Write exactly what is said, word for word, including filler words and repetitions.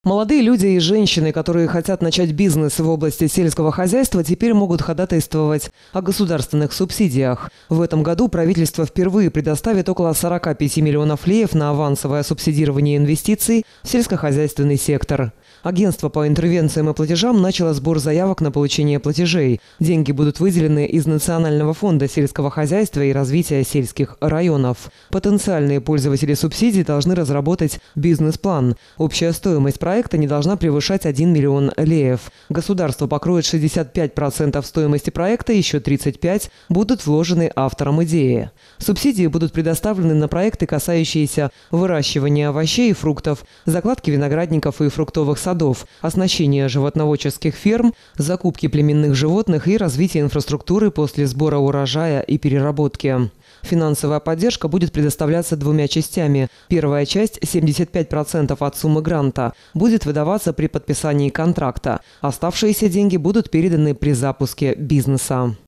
Молодые люди и женщины, которые хотят начать бизнес в области сельского хозяйства, теперь могут ходатайствовать о государственных субсидиях. В этом году правительство впервые предоставит около сорока пяти миллионов леев на авансовое субсидирование инвестиций в сельскохозяйственный сектор. Агентство по интервенциям и платежам начало сбор заявок на получение платежей. Деньги будут выделены из Национального фонда сельского хозяйства и развития сельских районов. Потенциальные пользователи субсидий должны разработать бизнес-план. Общая стоимость проекта не должна превышать один миллион леев. Государство покроет шестьдесят пять процентов стоимости проекта, еще тридцать пять процентов будут вложены автором идеи. Субсидии будут предоставлены на проекты, касающиеся выращивания овощей и фруктов, закладки виноградников и фруктовых садов, оснащения животноводческих ферм, закупки племенных животных и развития инфраструктуры после сбора урожая и переработки. Финансовая поддержка будет предоставляться двумя частями. Первая часть, семьдесят пять процентов от суммы гранта, будет выдаваться при подписании контракта. Оставшиеся деньги будут переданы при запуске бизнеса.